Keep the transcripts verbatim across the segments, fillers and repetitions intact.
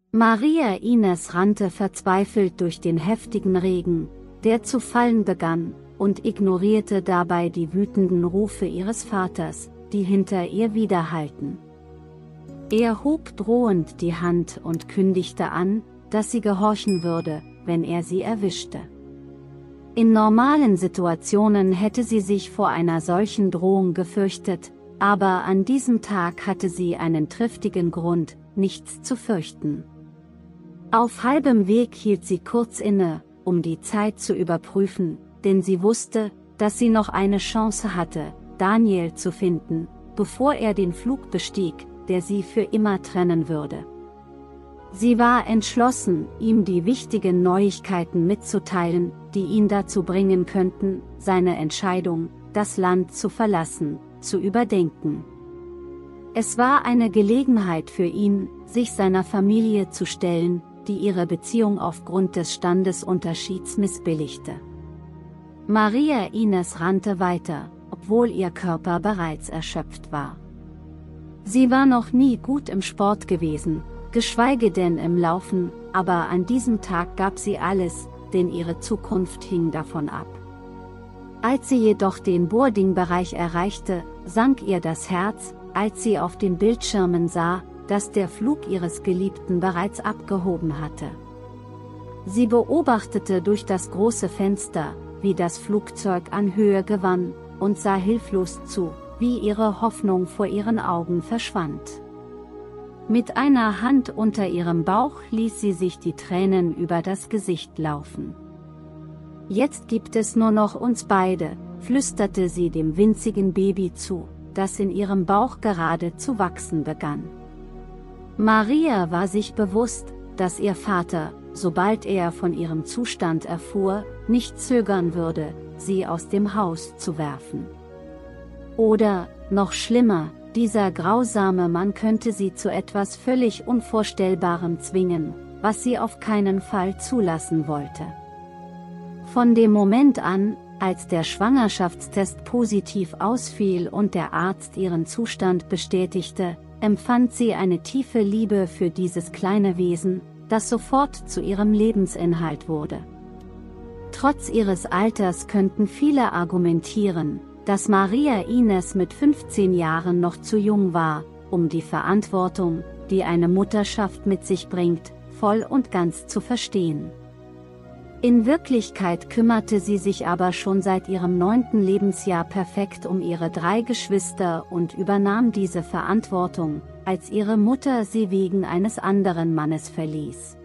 Maria Ines rannte verzweifelt durch den heftigen Regen, der zu fallen begann, und ignorierte dabei die wütenden Rufe ihres Vaters, die hinter ihr widerhallten. Er hob drohend die Hand und kündigte an, dass sie gehorchen würde, wenn er sie erwischte. In normalen Situationen hätte sie sich vor einer solchen Drohung gefürchtet, aber an diesem Tag hatte sie einen triftigen Grund, nichts zu fürchten. Auf halbem Weg hielt sie kurz inne, um die Zeit zu überprüfen, denn sie wusste, dass sie noch eine Chance hatte, Daniel zu finden, bevor er den Flug bestieg, der sie für immer trennen würde. Sie war entschlossen, ihm die wichtigen Neuigkeiten mitzuteilen, die ihn dazu bringen könnten, seine Entscheidung, das Land zu verlassen, zu überdenken. Es war eine Gelegenheit für ihn, sich seiner Familie zu stellen, die ihre Beziehung aufgrund des Standesunterschieds missbilligte. Maria Ines rannte weiter, obwohl ihr Körper bereits erschöpft war. Sie war noch nie gut im Sport gewesen, geschweige denn im Laufen, aber an diesem Tag gab sie alles, denn ihre Zukunft hing davon ab. Als sie jedoch den Boarding-Bereich erreichte, sank ihr das Herz, als sie auf den Bildschirmen sah, dass der Flug ihres Geliebten bereits abgehoben hatte. Sie beobachtete durch das große Fenster, wie das Flugzeug an Höhe gewann, und sah hilflos zu, wie ihre Hoffnung vor ihren Augen verschwand. Mit einer Hand unter ihrem Bauch ließ sie sich die Tränen über das Gesicht laufen. »Jetzt gibt es nur noch uns beide«, flüsterte sie dem winzigen Baby zu, das in ihrem Bauch gerade zu wachsen begann. Maria war sich bewusst, dass ihr Vater, sobald er von ihrem Zustand erfuhr, nicht zögern würde, sie aus dem Haus zu werfen. Oder, noch schlimmer, dieser grausame Mann könnte sie zu etwas völlig Unvorstellbarem zwingen, was sie auf keinen Fall zulassen wollte. Von dem Moment an, als der Schwangerschaftstest positiv ausfiel und der Arzt ihren Zustand bestätigte, empfand sie eine tiefe Liebe für dieses kleine Wesen, das sofort zu ihrem Lebensinhalt wurde. Trotz ihres Alters könnten viele argumentieren, dass Maria Ines mit fünfzehn Jahren noch zu jung war, um die Verantwortung, die eine Mutterschaft mit sich bringt, voll und ganz zu verstehen. In Wirklichkeit kümmerte sie sich aber schon seit ihrem neunten Lebensjahr perfekt um ihre drei Geschwister und übernahm diese Verantwortung, als ihre Mutter sie wegen eines anderen Mannes verließ.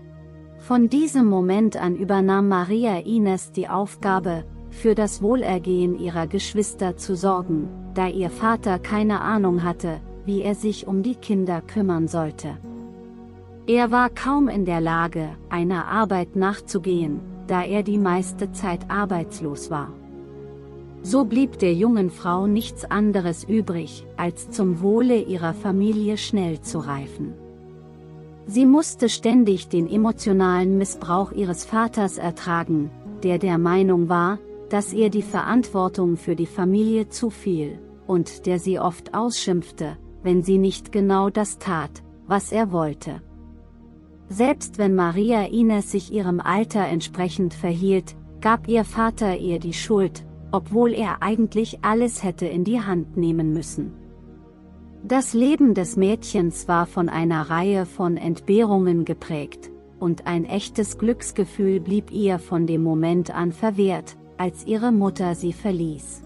Von diesem Moment an übernahm Maria Ines die Aufgabe, für das Wohlergehen ihrer Geschwister zu sorgen, da ihr Vater keine Ahnung hatte, wie er sich um die Kinder kümmern sollte. Er war kaum in der Lage, einer Arbeit nachzugehen, da er die meiste Zeit arbeitslos war. So blieb der jungen Frau nichts anderes übrig, als zum Wohle ihrer Familie schnell zu reifen. Sie musste ständig den emotionalen Missbrauch ihres Vaters ertragen, der der Meinung war, dass ihr die Verantwortung für die Familie zufiel, und der sie oft ausschimpfte, wenn sie nicht genau das tat, was er wollte. Selbst wenn Maria Ines sich ihrem Alter entsprechend verhielt, gab ihr Vater ihr die Schuld, obwohl er eigentlich alles hätte in die Hand nehmen müssen. Das Leben des Mädchens war von einer Reihe von Entbehrungen geprägt, und ein echtes Glücksgefühl blieb ihr von dem Moment an verwehrt, als ihre Mutter sie verließ.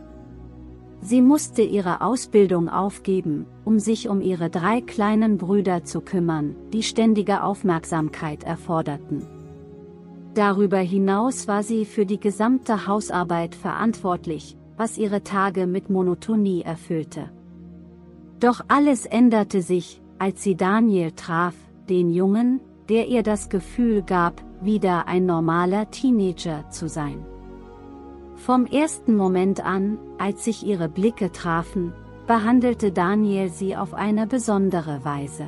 Sie musste ihre Ausbildung aufgeben, um sich um ihre drei kleinen Brüder zu kümmern, die ständige Aufmerksamkeit erforderten. Darüber hinaus war sie für die gesamte Hausarbeit verantwortlich, was ihre Tage mit Monotonie erfüllte. Doch alles änderte sich, als sie Daniel traf, den Jungen, der ihr das Gefühl gab, wieder ein normaler Teenager zu sein. Vom ersten Moment an, als sich ihre Blicke trafen, behandelte Daniel sie auf eine besondere Weise.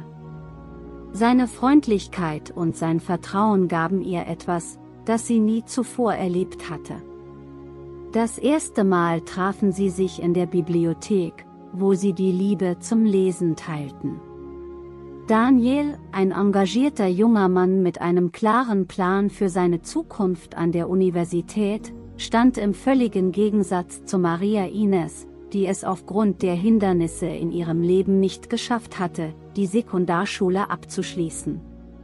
Seine Freundlichkeit und sein Vertrauen gaben ihr etwas, das sie nie zuvor erlebt hatte. Das erste Mal trafen sie sich in der Bibliothek, wo sie die Liebe zum Lesen teilten. Daniel, ein engagierter junger Mann mit einem klaren Plan für seine Zukunft an der Universität, stand im völligen Gegensatz zu Maria Ines, die es aufgrund der Hindernisse in ihrem Leben nicht geschafft hatte, die Sekundarschule abzuschließen.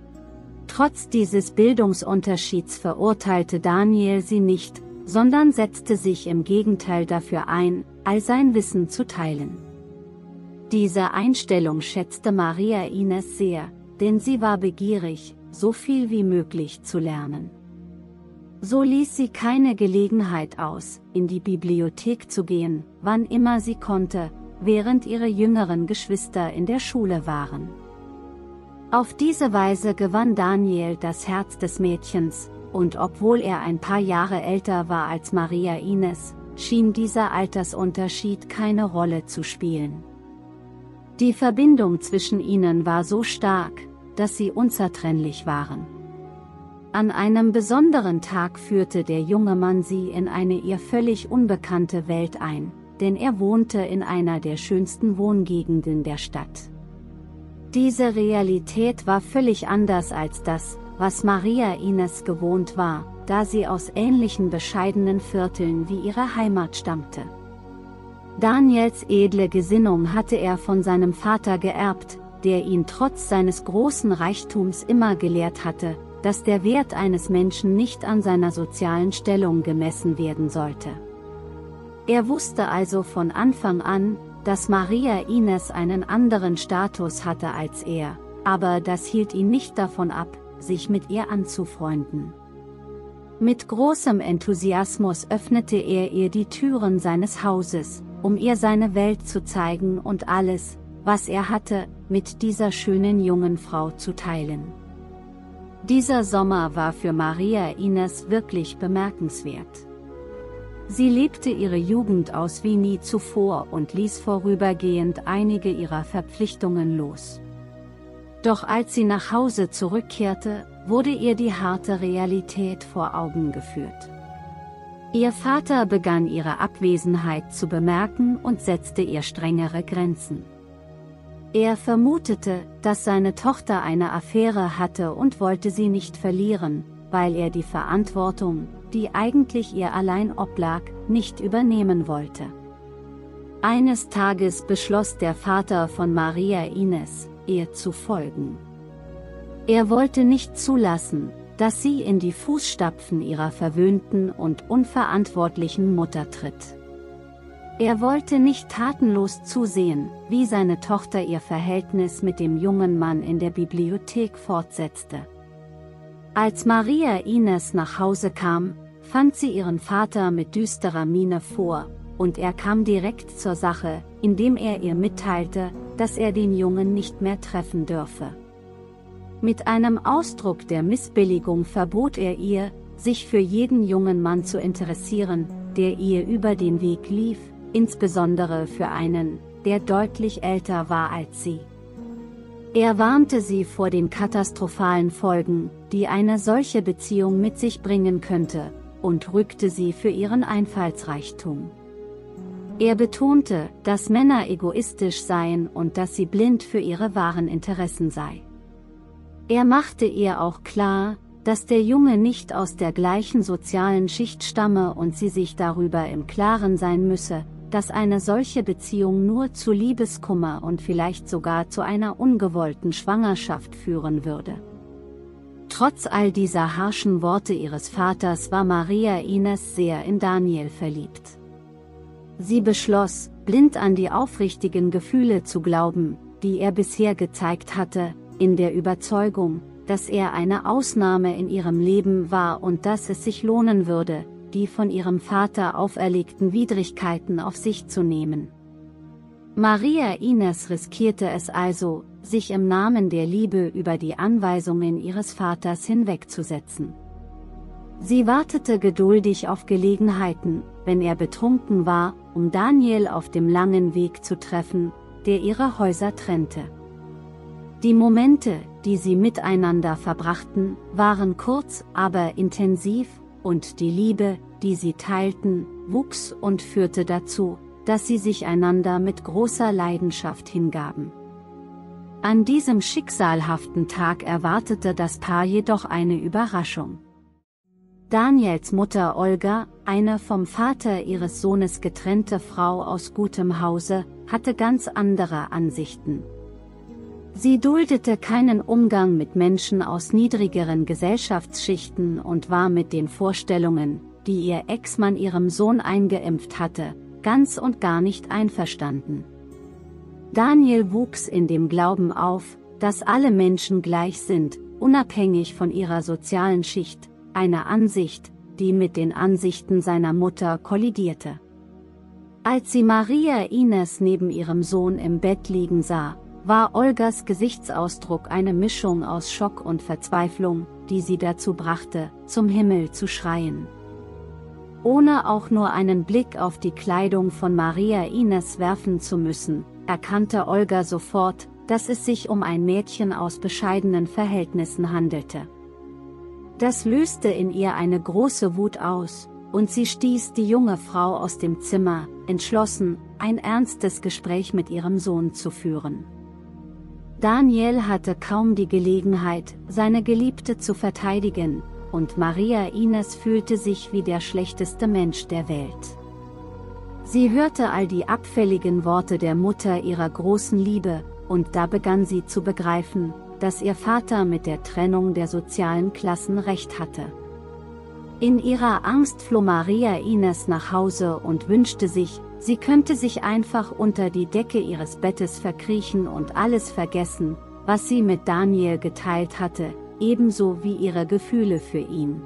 Trotz dieses Bildungsunterschieds verurteilte Daniel sie nicht, sondern setzte sich im Gegenteil dafür ein, all sein Wissen zu teilen. Diese Einstellung schätzte Maria Ines sehr, denn sie war begierig, so viel wie möglich zu lernen. So ließ sie keine Gelegenheit aus, in die Bibliothek zu gehen, wann immer sie konnte, während ihre jüngeren Geschwister in der Schule waren. Auf diese Weise gewann Daniel das Herz des Mädchens, und obwohl er ein paar Jahre älter war als Maria Ines, schien dieser Altersunterschied keine Rolle zu spielen. Die Verbindung zwischen ihnen war so stark, dass sie unzertrennlich waren. An einem besonderen Tag führte der junge Mann sie in eine ihr völlig unbekannte Welt ein, denn er wohnte in einer der schönsten Wohngegenden der Stadt. Diese Realität war völlig anders als das, was Maria Ines gewohnt war, da sie aus ähnlichen bescheidenen Vierteln wie ihre Heimat stammte. Daniels edle Gesinnung hatte er von seinem Vater geerbt, der ihn trotz seines großen Reichtums immer gelehrt hatte, dass der Wert eines Menschen nicht an seiner sozialen Stellung gemessen werden sollte. Er wusste also von Anfang an, dass Maria Ines einen anderen Status hatte als er, aber das hielt ihn nicht davon ab, sich mit ihr anzufreunden. Mit großem Enthusiasmus öffnete er ihr die Türen seines Hauses, um ihr seine Welt zu zeigen und alles, was er hatte, mit dieser schönen jungen Frau zu teilen. Dieser Sommer war für Maria Ines wirklich bemerkenswert. Sie lebte ihre Jugend aus wie nie zuvor und ließ vorübergehend einige ihrer Verpflichtungen los. Doch als sie nach Hause zurückkehrte, wurde ihr die harte Realität vor Augen geführt. Ihr Vater begann ihre Abwesenheit zu bemerken und setzte ihr strengere Grenzen. Er vermutete, dass seine Tochter eine Affäre hatte und wollte sie nicht verlieren, weil er die Verantwortung, die eigentlich ihr allein oblag, nicht übernehmen wollte. Eines Tages beschloss der Vater von Maria Ines, ihr zu folgen. Er wollte nicht zulassen, dass sie in die Fußstapfen ihrer verwöhnten und unverantwortlichen Mutter tritt. Er wollte nicht tatenlos zusehen, wie seine Tochter ihr Verhältnis mit dem jungen Mann in der Bibliothek fortsetzte. Als Maria Ines nach Hause kam, fand sie ihren Vater mit düsterer Miene vor, und er kam direkt zur Sache, indem er ihr mitteilte, dass er den Jungen nicht mehr treffen dürfe. Mit einem Ausdruck der Missbilligung verbot er ihr, sich für jeden jungen Mann zu interessieren, der ihr über den Weg lief, insbesondere für einen, der deutlich älter war als sie. Er warnte sie vor den katastrophalen Folgen, die eine solche Beziehung mit sich bringen könnte, und rügte sie für ihren Einfallsreichtum. Er betonte, dass Männer egoistisch seien und dass sie blind für ihre wahren Interessen sei. Er machte ihr auch klar, dass der Junge nicht aus der gleichen sozialen Schicht stamme und sie sich darüber im Klaren sein müsse, dass eine solche Beziehung nur zu Liebeskummer und vielleicht sogar zu einer ungewollten Schwangerschaft führen würde. Trotz all dieser harschen Worte ihres Vaters war Maria Ines sehr in Daniel verliebt. Sie beschloss, blind an die aufrichtigen Gefühle zu glauben, die er bisher gezeigt hatte, in der Überzeugung, dass er eine Ausnahme in ihrem Leben war und dass es sich lohnen würde, die von ihrem Vater auferlegten Widrigkeiten auf sich zu nehmen. Maria Ines riskierte es also, sich im Namen der Liebe über die Anweisungen ihres Vaters hinwegzusetzen. Sie wartete geduldig auf Gelegenheiten, wenn er betrunken war, um Daniel auf dem langen Weg zu treffen, der ihre Häuser trennte. Die Momente, die sie miteinander verbrachten, waren kurz, aber intensiv, und die Liebe, die sie teilten, wuchs und führte dazu, dass sie sich einander mit großer Leidenschaft hingaben. An diesem schicksalhaften Tag erwartete das Paar jedoch eine Überraschung. Daniels Mutter Olga, eine vom Vater ihres Sohnes getrennte Frau aus gutem Hause, hatte ganz andere Ansichten. Sie duldete keinen Umgang mit Menschen aus niedrigeren Gesellschaftsschichten und war mit den Vorstellungen, die ihr Ex-Mann ihrem Sohn eingeimpft hatte, ganz und gar nicht einverstanden. Daniel wuchs in dem Glauben auf, dass alle Menschen gleich sind, unabhängig von ihrer sozialen Schicht, eine Ansicht, die mit den Ansichten seiner Mutter kollidierte. Als sie Maria Ines neben ihrem Sohn im Bett liegen sah, war Olgas Gesichtsausdruck eine Mischung aus Schock und Verzweiflung, die sie dazu brachte, zum Himmel zu schreien. Ohne auch nur einen Blick auf die Kleidung von Maria Ines werfen zu müssen, erkannte Olga sofort, dass es sich um ein Mädchen aus bescheidenen Verhältnissen handelte. Das löste in ihr eine große Wut aus, und sie stieß die junge Frau aus dem Zimmer, entschlossen, ein ernstes Gespräch mit ihrem Sohn zu führen. Daniel hatte kaum die Gelegenheit, seine Geliebte zu verteidigen, und Maria Ines fühlte sich wie der schlechteste Mensch der Welt. Sie hörte all die abfälligen Worte der Mutter ihrer großen Liebe, und da begann sie zu begreifen, dass ihr Vater mit der Trennung der sozialen Klassen recht hatte. In ihrer Angst floh Maria Ines nach Hause und wünschte sich, sie könnte sich einfach unter die Decke ihres Bettes verkriechen und alles vergessen, was sie mit Daniel geteilt hatte, ebenso wie ihre Gefühle für ihn.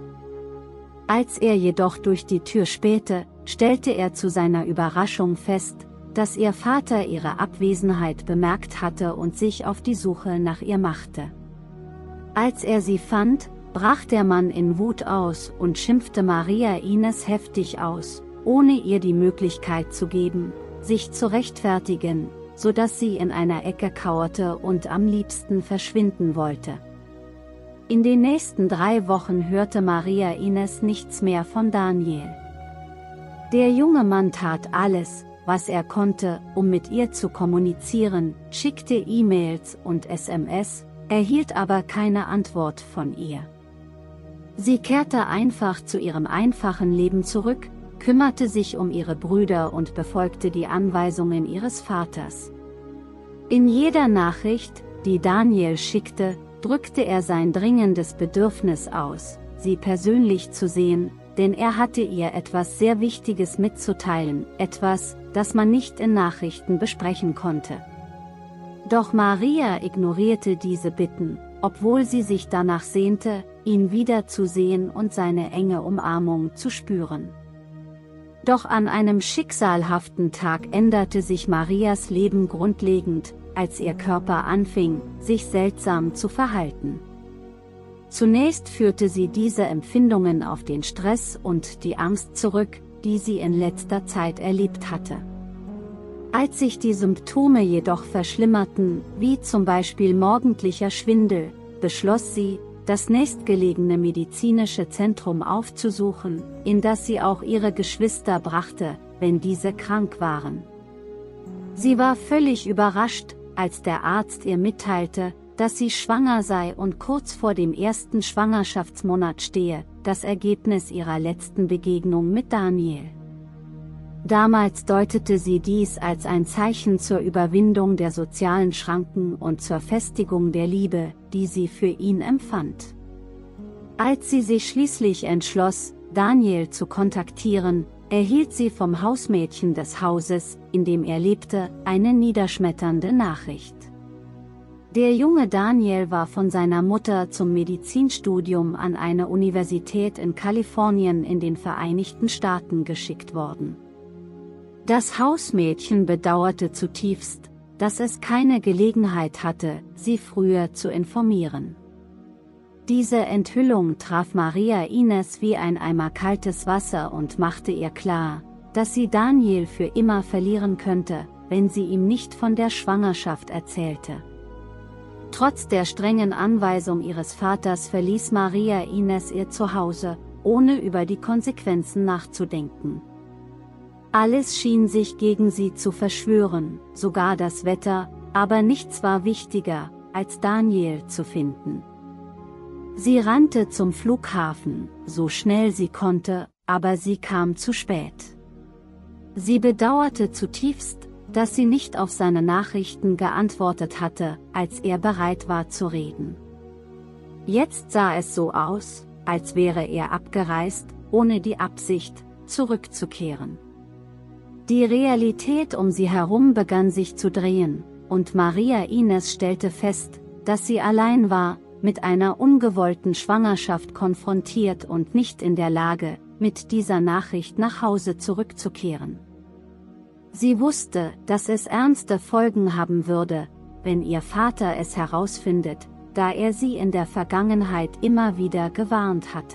Als er jedoch durch die Tür spähte, stellte er zu seiner Überraschung fest, dass ihr Vater ihre Abwesenheit bemerkt hatte und sich auf die Suche nach ihr machte. Als er sie fand, brach der Mann in Wut aus und schimpfte Maria Ines heftig aus, ohne ihr die Möglichkeit zu geben, sich zu rechtfertigen, so dass sie in einer Ecke kauerte und am liebsten verschwinden wollte. In den nächsten drei Wochen hörte Maria Ines nichts mehr von Daniel. Der junge Mann tat alles, was er konnte, um mit ihr zu kommunizieren, schickte E-Mails und S M S, erhielt aber keine Antwort von ihr. Sie kehrte einfach zu ihrem einfachen Leben zurück, kümmerte sich um ihre Brüder und befolgte die Anweisungen ihres Vaters. In jeder Nachricht, die Daniel schickte, drückte er sein dringendes Bedürfnis aus, sie persönlich zu sehen, denn er hatte ihr etwas sehr Wichtiges mitzuteilen, etwas, das man nicht in Nachrichten besprechen konnte. Doch Maria ignorierte diese Bitten, obwohl sie sich danach sehnte, ihn wiederzusehen und seine enge Umarmung zu spüren. Doch an einem schicksalhaften Tag änderte sich Marias Leben grundlegend, als ihr Körper anfing, sich seltsam zu verhalten. Zunächst führte sie diese Empfindungen auf den Stress und die Angst zurück, die sie in letzter Zeit erlebt hatte. Als sich die Symptome jedoch verschlimmerten, wie zum Beispiel morgendlicher Schwindel, beschloss sie, das nächstgelegene medizinische Zentrum aufzusuchen, in das sie auch ihre Geschwister brachte, wenn diese krank waren. Sie war völlig überrascht, als der Arzt ihr mitteilte, dass sie schwanger sei und kurz vor dem ersten Schwangerschaftsmonat stehe, das Ergebnis ihrer letzten Begegnung mit Daniel. Damals deutete sie dies als ein Zeichen zur Überwindung der sozialen Schranken und zur Festigung der Liebe, die sie für ihn empfand. Als sie sich schließlich entschloss, Daniel zu kontaktieren, erhielt sie vom Hausmädchen des Hauses, in dem er lebte, eine niederschmetternde Nachricht. Der junge Daniel war von seiner Mutter zum Medizinstudium an eine Universität in Kalifornien in den Vereinigten Staaten geschickt worden. Das Hausmädchen bedauerte zutiefst, dass es keine Gelegenheit hatte, sie früher zu informieren. Diese Enthüllung traf Maria Ines wie ein Eimer kaltes Wasser und machte ihr klar, dass sie Daniel für immer verlieren könnte, wenn sie ihm nicht von der Schwangerschaft erzählte. Trotz der strengen Anweisung ihres Vaters verließ Maria Ines ihr Zuhause, ohne über die Konsequenzen nachzudenken. Alles schien sich gegen sie zu verschwören, sogar das Wetter, aber nichts war wichtiger, als Daniel zu finden. Sie rannte zum Flughafen, so schnell sie konnte, aber sie kam zu spät. Sie bedauerte zutiefst, dass sie nicht auf seine Nachrichten geantwortet hatte, als er bereit war zu reden. Jetzt sah es so aus, als wäre er abgereist, ohne die Absicht, zurückzukehren. Die Realität um sie herum begann sich zu drehen, und Maria Ines stellte fest, dass sie allein war, mit einer ungewollten Schwangerschaft konfrontiert und nicht in der Lage, mit dieser Nachricht nach Hause zurückzukehren. Sie wusste, dass es ernste Folgen haben würde, wenn ihr Vater es herausfindet, da er sie in der Vergangenheit immer wieder gewarnt hatte.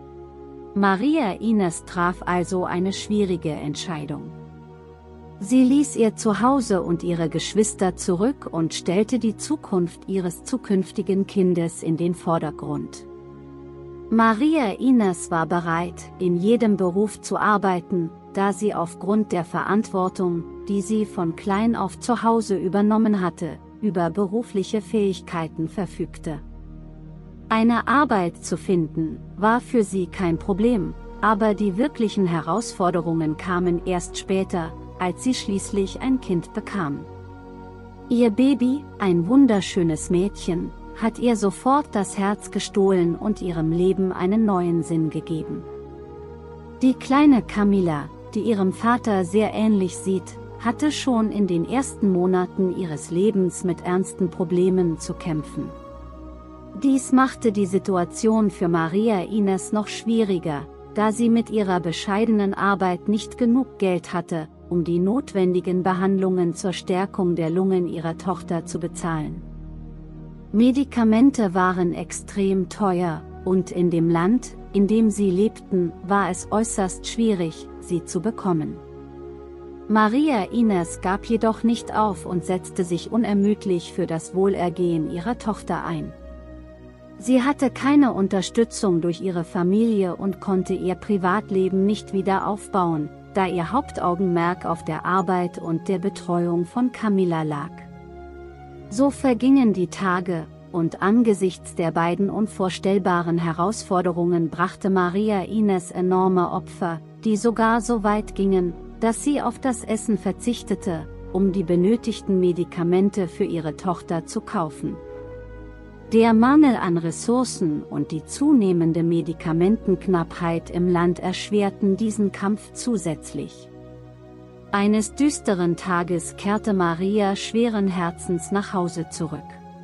Maria Ines traf also eine schwierige Entscheidung. Sie ließ ihr Zuhause und ihre Geschwister zurück und stellte die Zukunft ihres zukünftigen Kindes in den Vordergrund. Maria Ines war bereit, in jedem Beruf zu arbeiten, da sie aufgrund der Verantwortung, die sie von klein auf zu Hause übernommen hatte, über berufliche Fähigkeiten verfügte. Eine Arbeit zu finden, war für sie kein Problem, aber die wirklichen Herausforderungen kamen erst später, als sie schließlich ein Kind bekam. Ihr Baby, ein wunderschönes Mädchen, hat ihr sofort das Herz gestohlen und ihrem Leben einen neuen Sinn gegeben. Die kleine Camilla, die ihrem Vater sehr ähnlich sieht, hatte schon in den ersten Monaten ihres Lebens mit ernsten Problemen zu kämpfen. Dies machte die Situation für Maria Ines noch schwieriger, da sie mit ihrer bescheidenen Arbeit nicht genug Geld hatte, um die notwendigen Behandlungen zur Stärkung der Lungen ihrer Tochter zu bezahlen. Medikamente waren extrem teuer, und in dem Land, in dem sie lebten, war es äußerst schwierig, sie zu bekommen. Maria Ines gab jedoch nicht auf und setzte sich unermüdlich für das Wohlergehen ihrer Tochter ein. Sie hatte keine Unterstützung durch ihre Familie und konnte ihr Privatleben nicht wieder aufbauen, da ihr Hauptaugenmerk auf der Arbeit und der Betreuung von Camilla lag. So vergingen die Tage, und angesichts der beiden unvorstellbaren Herausforderungen brachte Maria Ines enorme Opfer, die sogar so weit gingen, dass sie auf das Essen verzichtete, um die benötigten Medikamente für ihre Tochter zu kaufen. Der Mangel an Ressourcen und die zunehmende Medikamentenknappheit im Land erschwerten diesen Kampf zusätzlich. Eines düsteren Tages kehrte Maria schweren Herzens nach Hause zurück.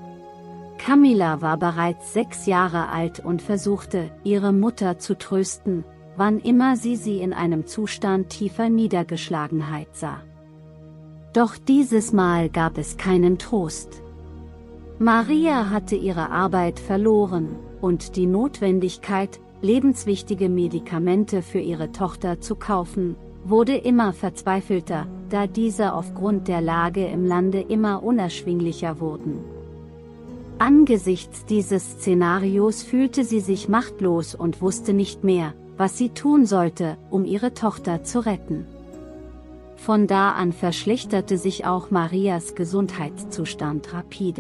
Camilla war bereits sechs Jahre alt und versuchte, ihre Mutter zu trösten, wann immer sie sie in einem Zustand tiefer Niedergeschlagenheit sah. Doch dieses Mal gab es keinen Trost. Maria hatte ihre Arbeit verloren, und die Notwendigkeit, lebenswichtige Medikamente für ihre Tochter zu kaufen, wurde immer verzweifelter, da diese aufgrund der Lage im Lande immer unerschwinglicher wurden. Angesichts dieses Szenarios fühlte sie sich machtlos und wusste nicht mehr, was sie tun sollte, um ihre Tochter zu retten. Von da an verschlechterte sich auch Marias Gesundheitszustand rapide.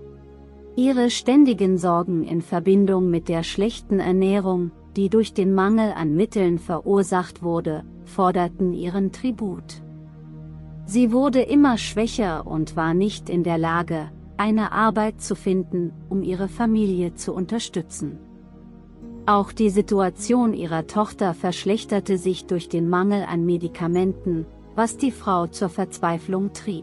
Ihre ständigen Sorgen in Verbindung mit der schlechten Ernährung, die durch den Mangel an Mitteln verursacht wurde, forderten ihren Tribut. Sie wurde immer schwächer und war nicht in der Lage, eine Arbeit zu finden, um ihre Familie zu unterstützen. Auch die Situation ihrer Tochter verschlechterte sich durch den Mangel an Medikamenten, was die Frau zur Verzweiflung trieb.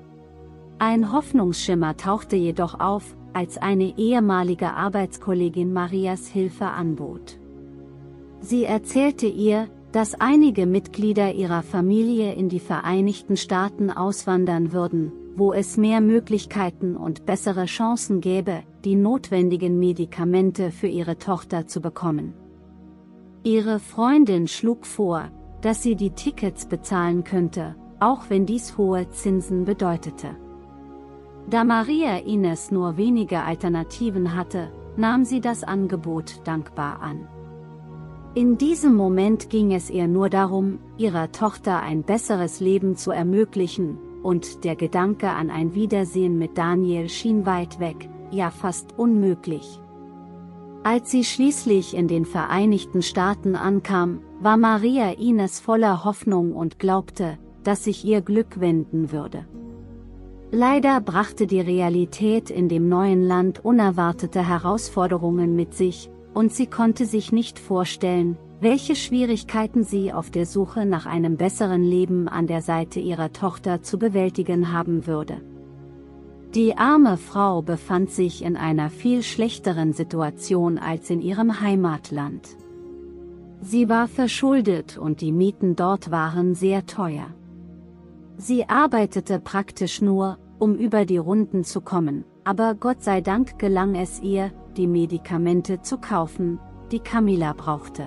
Ein Hoffnungsschimmer tauchte jedoch auf, als eine ehemalige Arbeitskollegin Marias Hilfe anbot. Sie erzählte ihr, dass einige Mitglieder ihrer Familie in die Vereinigten Staaten auswandern würden, wo es mehr Möglichkeiten und bessere Chancen gäbe, die notwendigen Medikamente für ihre Tochter zu bekommen. Ihre Freundin schlug vor, dass sie die Tickets bezahlen könnte, auch wenn dies hohe Zinsen bedeutete. Da Maria Ines nur wenige Alternativen hatte, nahm sie das Angebot dankbar an. In diesem Moment ging es ihr nur darum, ihrer Tochter ein besseres Leben zu ermöglichen, und der Gedanke an ein Wiedersehen mit Daniel schien weit weg, ja fast unmöglich. Als sie schließlich in den Vereinigten Staaten ankam, war Maria Ines voller Hoffnung und glaubte, dass sich ihr Glück wenden würde. Leider brachte die Realität in dem neuen Land unerwartete Herausforderungen mit sich, und sie konnte sich nicht vorstellen, welche Schwierigkeiten sie auf der Suche nach einem besseren Leben an der Seite ihrer Tochter zu bewältigen haben würde. Die arme Frau befand sich in einer viel schlechteren Situation als in ihrem Heimatland. Sie war verschuldet und die Mieten dort waren sehr teuer. Sie arbeitete praktisch nur, um über die Runden zu kommen, aber Gott sei Dank gelang es ihr, die Medikamente zu kaufen, die Camilla brauchte.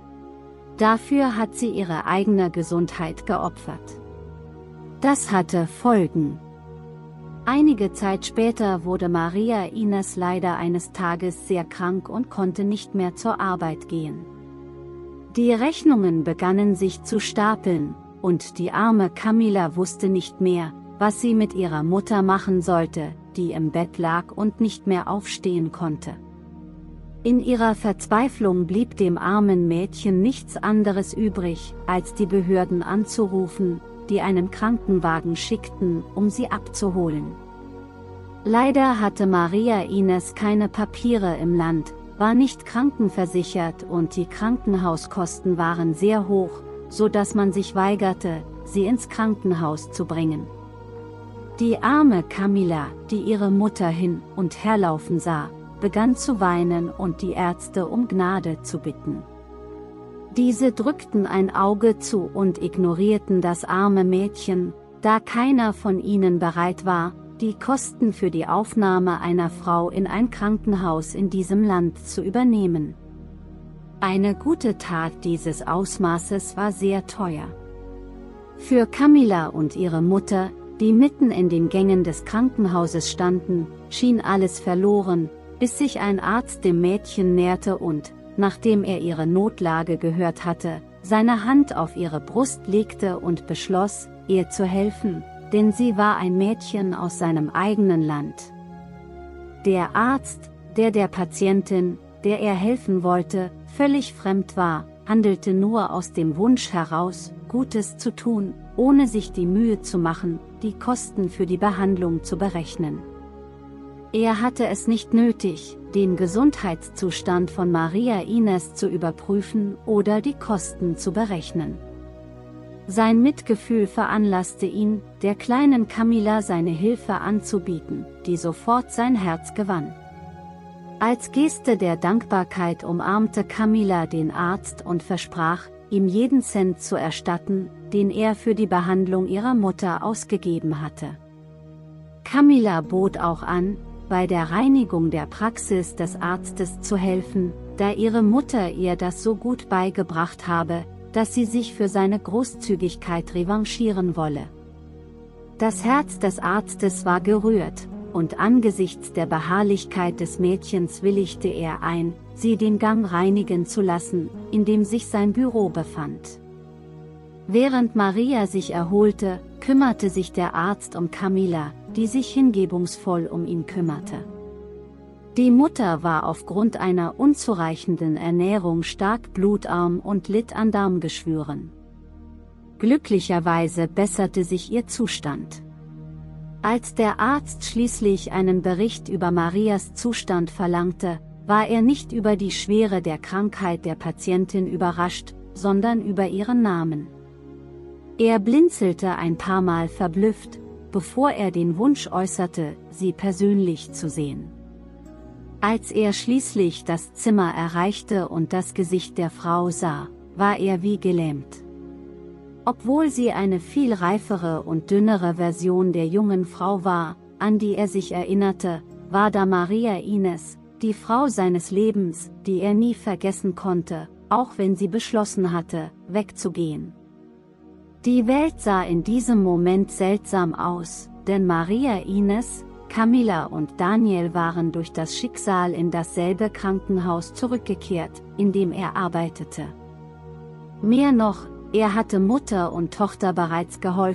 Dafür hat sie ihre eigene Gesundheit geopfert. Das hatte Folgen. Einige Zeit später wurde Maria Ines leider eines Tages sehr krank und konnte nicht mehr zur Arbeit gehen. Die Rechnungen begannen sich zu stapeln, und die arme Camilla wusste nicht mehr, was sie mit ihrer Mutter machen sollte, die im Bett lag und nicht mehr aufstehen konnte. In ihrer Verzweiflung blieb dem armen Mädchen nichts anderes übrig, als die Behörden anzurufen, die einen Krankenwagen schickten, um sie abzuholen. Leider hatte Maria Ines keine Papiere im Land, war nicht krankenversichert und die Krankenhauskosten waren sehr hoch, so dass man sich weigerte, sie ins Krankenhaus zu bringen. Die arme Camilla, die ihre Mutter hin und herlaufen sah, begann zu weinen und die Ärzte um Gnade zu bitten. Diese drückten ein Auge zu und ignorierten das arme Mädchen, da keiner von ihnen bereit war, die Kosten für die Aufnahme einer Frau in ein Krankenhaus in diesem Land zu übernehmen. Eine gute Tat dieses Ausmaßes war sehr teuer. Für Camilla und ihre Mutter, die mitten in den Gängen des Krankenhauses standen, schien alles verloren, bis sich ein Arzt dem Mädchen näherte und, nachdem er ihre Notlage gehört hatte, seine Hand auf ihre Brust legte und beschloss, ihr zu helfen, denn sie war ein Mädchen aus seinem eigenen Land. Der Arzt, der der Patientin, der er helfen wollte, völlig fremd war, handelte nur aus dem Wunsch heraus, Gutes zu tun, ohne sich die Mühe zu machen, die Kosten für die Behandlung zu berechnen. Er hatte es nicht nötig, den Gesundheitszustand von Maria Ines zu überprüfen oder die Kosten zu berechnen. Sein Mitgefühl veranlasste ihn, der kleinen Camilla seine Hilfe anzubieten, die sofort sein Herz gewann. Als Geste der Dankbarkeit umarmte Camilla den Arzt und versprach, ihm jeden Cent zu erstatten, den er für die Behandlung ihrer Mutter ausgegeben hatte. Camilla bot auch an, bei der Reinigung der Praxis des Arztes zu helfen, da ihre Mutter ihr das so gut beigebracht habe, dass sie sich für seine Großzügigkeit revanchieren wolle. Das Herz des Arztes war gerührt, und angesichts der Beharrlichkeit des Mädchens willigte er ein, sie den Gang reinigen zu lassen, in dem sich sein Büro befand. Während Maria sich erholte, kümmerte sich der Arzt um Camilla, die sich hingebungsvoll um ihn kümmerte. Die Mutter war aufgrund einer unzureichenden Ernährung stark blutarm und litt an Darmgeschwüren. Glücklicherweise besserte sich ihr Zustand. Als der Arzt schließlich einen Bericht über Marias Zustand verlangte, war er nicht über die Schwere der Krankheit der Patientin überrascht, sondern über ihren Namen. Er blinzelte ein paar Mal verblüfft, bevor er den Wunsch äußerte, sie persönlich zu sehen. Als er schließlich das Zimmer erreichte und das Gesicht der Frau sah, war er wie gelähmt. Obwohl sie eine viel reifere und dünnere Version der jungen Frau war, an die er sich erinnerte, war da Maria Ines, die Frau seines Lebens, die er nie vergessen konnte, auch wenn sie beschlossen hatte, wegzugehen. Die Welt sah in diesem Moment seltsam aus, denn Maria Ines, Camilla und Daniel waren durch das Schicksal in dasselbe Krankenhaus zurückgekehrt, in dem er arbeitete. Mehr noch, er hatte Mutter und Tochter bereits geholfen,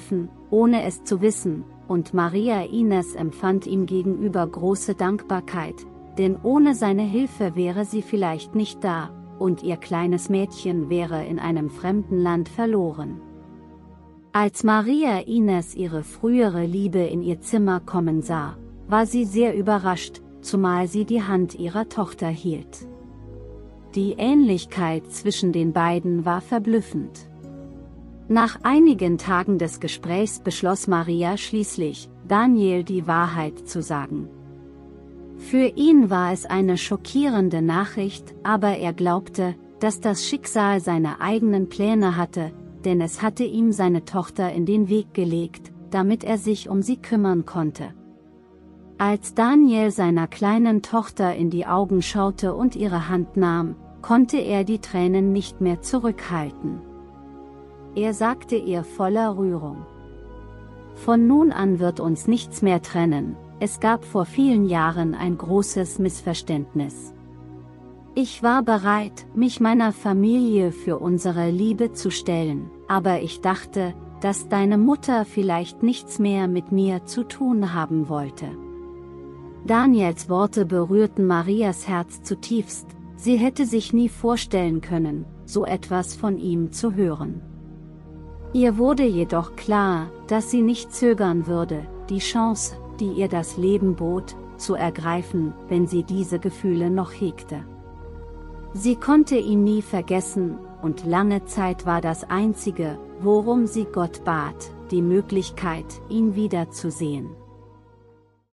ohne es zu wissen, und Maria Ines empfand ihm gegenüber große Dankbarkeit, denn ohne seine Hilfe wäre sie vielleicht nicht da, und ihr kleines Mädchen wäre in einem fremden Land verloren. Als Maria Ines ihre frühere Liebe in ihr Zimmer kommen sah, war sie sehr überrascht, zumal sie die Hand ihrer Tochter hielt. Die Ähnlichkeit zwischen den beiden war verblüffend. Nach einigen Tagen des Gesprächs beschloss Maria schließlich, Daniel die Wahrheit zu sagen. Für ihn war es eine schockierende Nachricht, aber er glaubte, dass das Schicksal seine eigenen Pläne hatte, denn es hatte ihm seine Tochter in den Weg gelegt, damit er sich um sie kümmern konnte. Als Daniel seiner kleinen Tochter in die Augen schaute und ihre Hand nahm, konnte er die Tränen nicht mehr zurückhalten. Er sagte ihr voller Rührung: Von nun an wird uns nichts mehr trennen, es gab vor vielen Jahren ein großes Missverständnis. Ich war bereit, mich meiner Familie für unsere Liebe zu stellen, aber ich dachte, dass deine Mutter vielleicht nichts mehr mit mir zu tun haben wollte. Daniels Worte berührten Marias Herz zutiefst, sie hätte sich nie vorstellen können, so etwas von ihm zu hören. Ihr wurde jedoch klar, dass sie nicht zögern würde, die Chance, die ihr das Leben bot, zu ergreifen, wenn sie diese Gefühle noch hegte. Sie konnte ihn nie vergessen, und lange Zeit war das Einzige, worum sie Gott bat, die Möglichkeit, ihn wiederzusehen.